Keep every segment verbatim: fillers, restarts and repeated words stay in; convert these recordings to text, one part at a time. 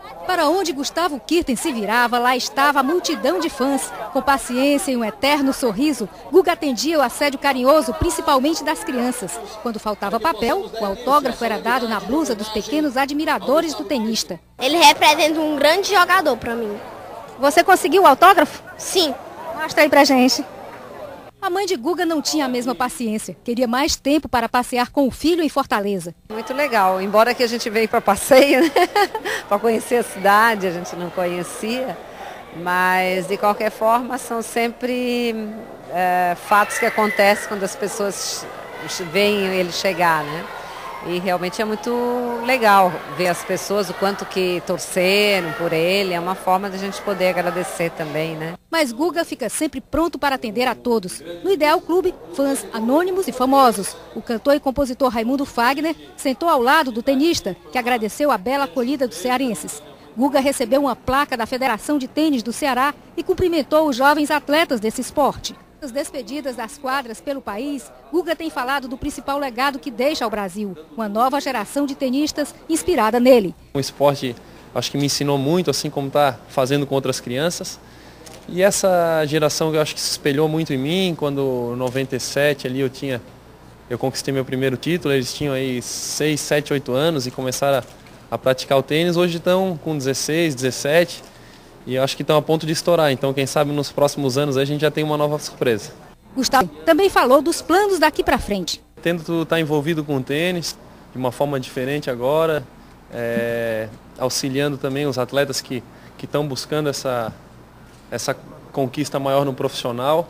Para onde Gustavo Kirten se virava, lá estava a multidão de fãs. Com paciência e um eterno sorriso, Guga atendia o assédio carinhoso, principalmente das crianças. Quando faltava papel, o autógrafo era dado na blusa dos pequenos admiradores do tenista. Ele representa um grande jogador para mim. Você conseguiu o autógrafo? Sim. Mostra aí pra gente. A mãe de Guga não tinha a mesma paciência. Queria mais tempo para passear com o filho em Fortaleza. Muito legal. Embora que a gente veio para passeio, né? Para conhecer a cidade, a gente não conhecia. Mas, de qualquer forma, são sempre é, fatos que acontecem quando as pessoas veem ele chegar, né? E realmente é muito legal ver as pessoas, o quanto que torceram por ele. É uma forma de a gente poder agradecer também, né? Mas Guga fica sempre pronto para atender a todos. No Ideal Clube, fãs anônimos e famosos. O cantor e compositor Raimundo Fagner sentou ao lado do tenista, que agradeceu a bela acolhida dos cearenses. Guga recebeu uma placa da Federação de Tênis do Ceará e cumprimentou os jovens atletas desse esporte. Nas despedidas das quadras pelo país, Guga tem falado do principal legado que deixa ao Brasil, uma nova geração de tenistas inspirada nele. O esporte acho que me ensinou muito, assim como está fazendo com outras crianças. E essa geração que eu acho que se espelhou muito em mim, quando em noventa e sete ali eu tinha, eu conquistei meu primeiro título, eles tinham aí seis, sete, oito anos e começaram a, a praticar o tênis, hoje estão com dezesseis, dezessete. E eu acho que estão a ponto de estourar, então quem sabe nos próximos anos a gente já tem uma nova surpresa. Gustavo também falou dos planos daqui para frente. Tento estar envolvido com o tênis de uma forma diferente agora, é, auxiliando também os atletas que que estão buscando essa, essa conquista maior no profissional.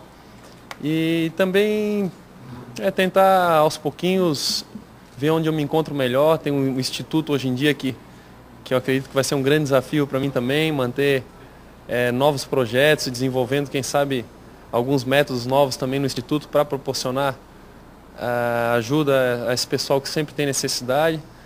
E também é tentar aos pouquinhos ver onde eu me encontro melhor. Tem um instituto hoje em dia que, que eu acredito que vai ser um grande desafio para mim também, manter É, novos projetos, desenvolvendo, quem sabe, alguns métodos novos também no Instituto para proporcionar uh, ajuda a esse pessoal que sempre tem necessidade.